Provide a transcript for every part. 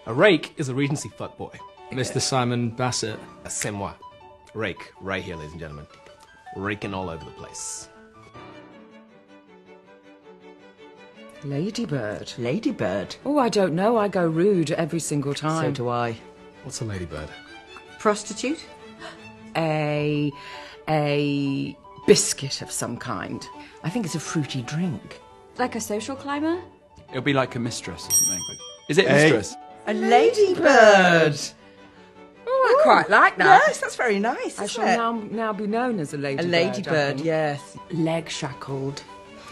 A rake is a Regency fuckboy. Mr. Simon Bassett. C'est moi. Rake, right here, ladies and gentlemen. Raking all over the place. Ladybird. Ladybird. Oh, I don't know. I go rude every single time. So do I. What's a ladybird? Prostitute? A biscuit of some kind. I think it's a fruity drink. Like a social climber? It'll be like a mistress or something. Is it mistress? A ladybird. Oh, I quite like that. Yes, that's very nice. I isn't shall it? now be known as a ladybird. A ladybird, I think. yes. Leg shackled.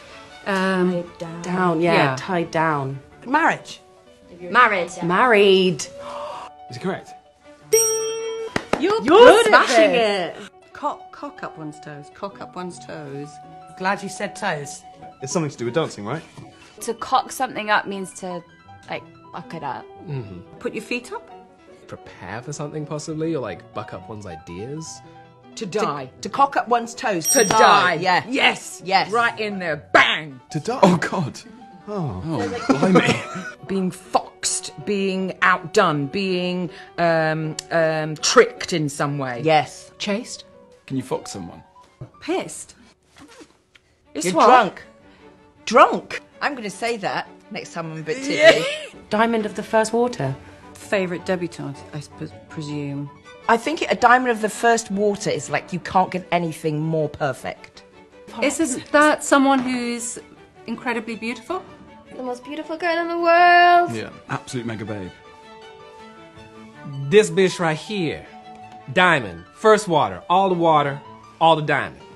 Down. Yeah, tied down. Marriage. Married. Married. Is it correct? You're smashing it. Cock up one's toes. Cock up one's toes. Glad you said toes. It's something to do with dancing, right? To cock something up means to, like, buck it up. Put your feet up. Prepare for something, possibly? Or, like, buck up one's ideas? To die. To cock up one's toes. To die. Yeah. Yes. Yes. Right in there. Bang. To die? Oh, God. Oh, Blimey. Being foxed, being outdone, being tricked in some way. Yes. Chased. Can you fox someone? Pissed. It's You're what? drunk. Drunk. I'm going to say that next time I'm a bit tipsy. Diamond of the first water. Favourite debutante, I presume. I think a diamond of the first water is like you can't get anything more perfect. Isn't that someone who's incredibly beautiful? The most beautiful girl in the world. Yeah. Absolute mega babe. This bitch right here. Diamond. First water. All the diamond.